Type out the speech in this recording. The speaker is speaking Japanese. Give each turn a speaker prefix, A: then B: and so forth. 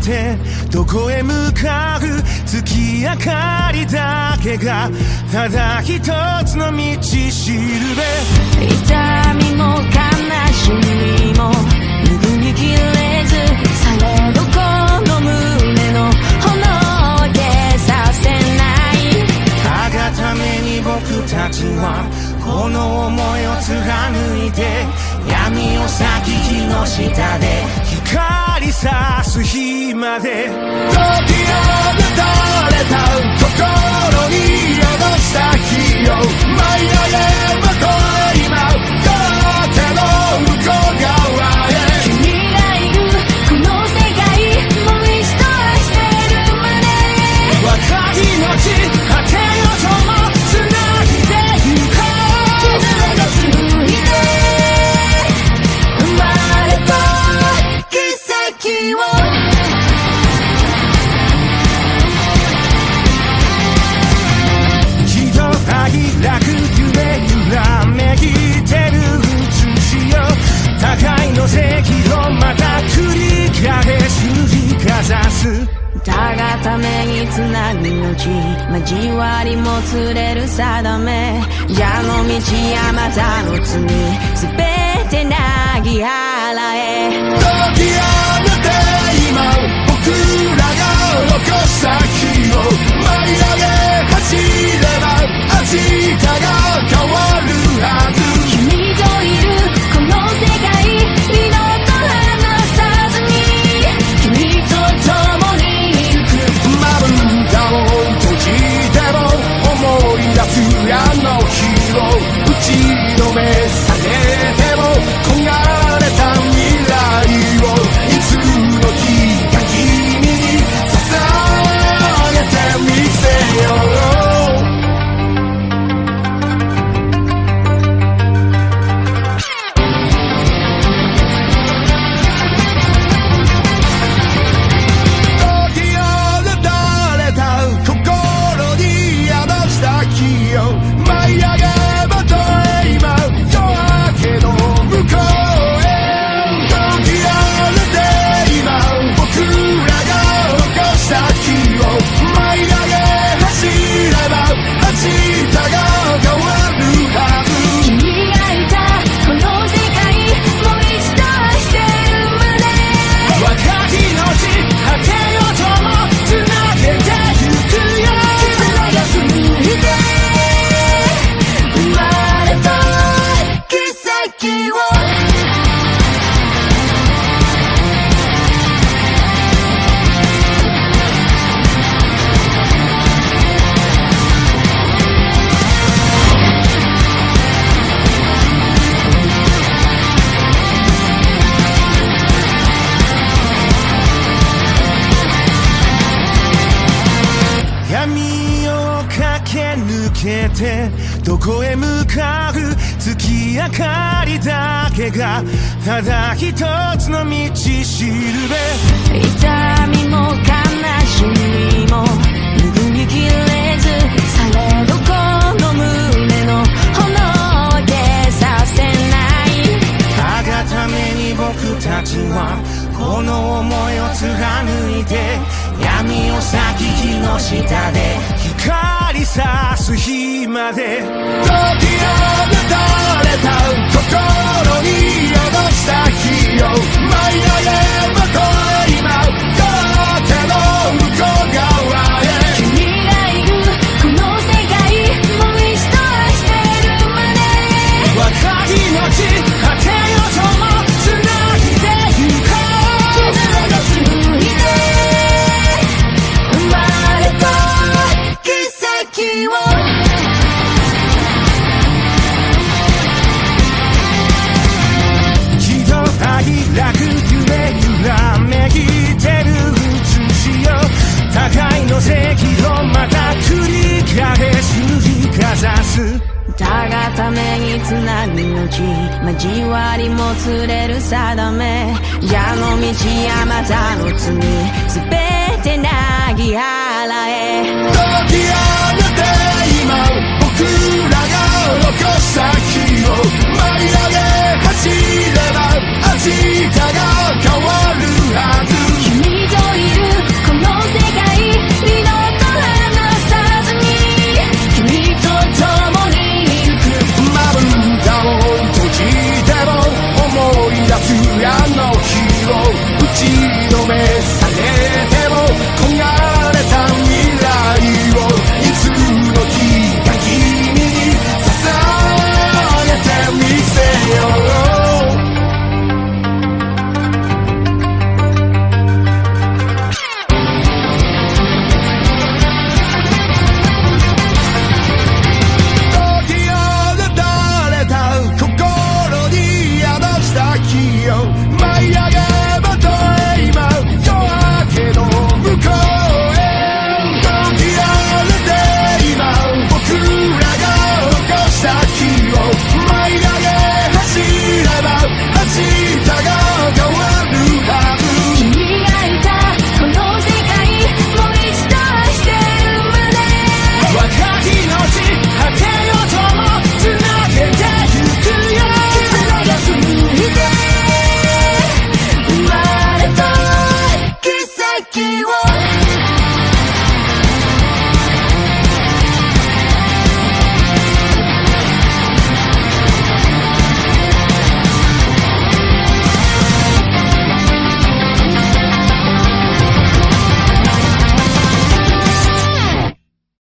A: てどこへ向かう月明かりだけがただ一つの道しるべ。
B: 痛みも悲しみも拭いきれず、されどこの胸の炎を消させない。
A: たがために僕たちはこの想いを貫いて、闇を裂き火の下で光さす日まで。解き放たれた心に宿した火を舞い上げまとえ今夜明けの向こう側へ。
B: 君がいるこの世界もう一度愛してるまで。
A: 若い命果てよともつなぎてゆこう。
B: 絆がついて生まれた奇跡を。
A: 楽夢揺らめきてる写しよ。互いの席をまた繰り返し振りかざす。
B: たがためにつなぐ命、交わりもつれる定め。矢の道山田の罪、すべてなぎ払え。
A: 解き放て今僕らが残した火を舞い上げ走れば明日が変わるはず。
B: 君といるこの世界二度と離さずに、君と共に行く。
A: まぶたを閉じても思い出すあの日を打ちのめされても焦がれた未来をいつの日か君に捧げてみせよう。どこへ向かう月明かりだけがただ一つの道しるべ。
B: 痛みも悲しみも拭いきれず、されどこの胸の炎を消させない。
A: たがために僕たちはこの想いを貫いて、闇を裂き火の下で光さす日まで。解き放たれた心に宿した火を舞い上げまとえ今夜明けの向こう側へ。
B: 君がいるこの世界もう一度愛してるまで。
A: 若い命果てよともつなぎてゆこう。
B: 絆がついて生まれた奇跡を。楽夢揺らめきてる写しよ。互いの席をまた繰り返し振りかざす。たがためにつなぐ命、交わりもつれる定め。矢の道山田の罪、すべてなぎ払え。